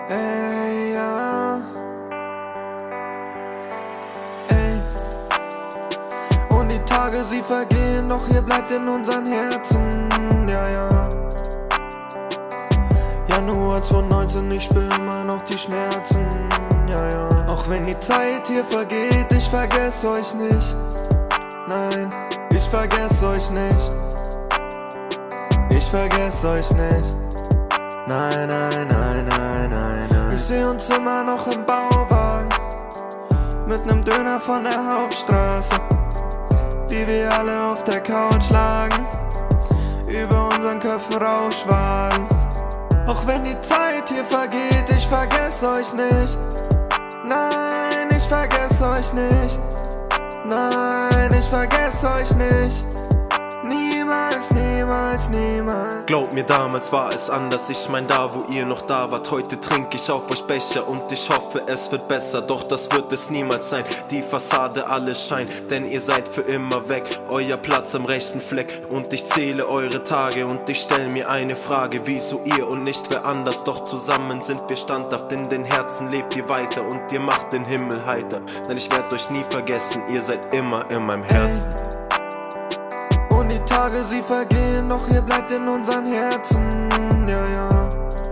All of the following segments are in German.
Ey, ja. Ey. Und die Tage, sie vergehen, doch ihr bleibt in unseren Herzen. Ja, ja. Januar 2019, ich spür immer noch die Schmerzen. Ja, ja. Auch wenn die Zeit hier vergeht, ich vergess euch nicht. Nein, ich vergess euch nicht. Ich vergess euch nicht. Nein, nein, nein, nein, nein, nein. Ich seh uns immer noch im Bauwagen mit nem Döner von der Hauptstraße, wie wir alle auf der Couch lagen, über unseren Köpfen Rauschwagen. Auch wenn die Zeit hier vergeht, ich vergess euch nicht. Nein, ich vergess euch nicht. Nein, ich vergess euch nicht. Niemals, niemals, niemals. Glaubt mir, damals war es anders, ich mein da, wo ihr noch da wart. Heute trinke ich auf euch Becher und ich hoffe, es wird besser. Doch das wird es niemals sein, die Fassade, alles Schein. Denn ihr seid für immer weg, euer Platz am rechten Fleck. Und ich zähle eure Tage und ich stell mir eine Frage: Wieso ihr und nicht wer anders? Doch zusammen sind wir standhaft, in den Herzen lebt ihr weiter. Und ihr macht den Himmel heiter, denn ich werd euch nie vergessen, ihr seid immer in meinem Herzen. Und die Tage, sie vergehen, doch ihr bleibt in unseren Herzen. Ja, ja.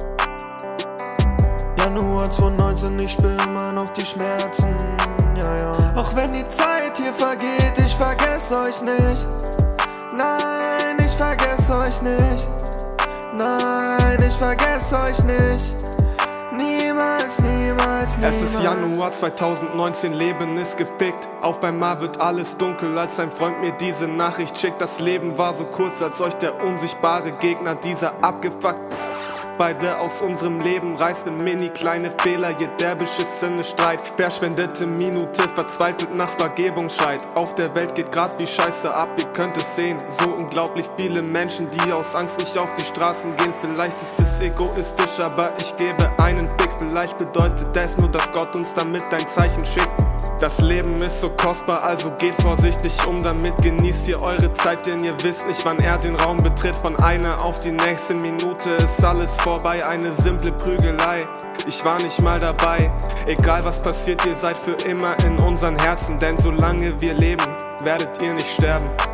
Januar 2019, ich spür immer noch die Schmerzen. Ja, ja. Auch wenn die Zeit hier vergeht, ich vergess euch nicht. Nein, ich vergess euch nicht. Nein, ich vergess euch nicht. Niemals, niemals, niemals. Es ist Januar 2019, Leben ist gefickt. Auf einmal wird alles dunkel, als ein Freund mir diese Nachricht schickt. Das Leben war so kurz, als euch der unsichtbare Gegner, dieser abgefuckt. Beide aus unserem Leben reißt ne mini kleine Fehler, je der beschissene Streit. Verschwendete Minute, verzweifelt nach Vergebung schreit. Auf der Welt geht grad wie Scheiße ab, ihr könnt es sehen. So unglaublich viele Menschen, die aus Angst nicht auf die Straßen gehen. Vielleicht ist es egoistisch, aber ich gebe einen Fick. Vielleicht bedeutet es nur, dass Gott uns damit ein Zeichen schickt. Das Leben ist so kostbar, also geht vorsichtig damit. Genießt ihr eure Zeit, denn ihr wisst nicht, wann er den Raum betritt. Von einer auf die nächste Minute ist alles vorbei, eine simple Prügelei. Ich war nicht mal dabei. Egal was passiert, ihr seid für immer in unseren Herzen. Denn solange wir leben, werdet ihr nicht sterben.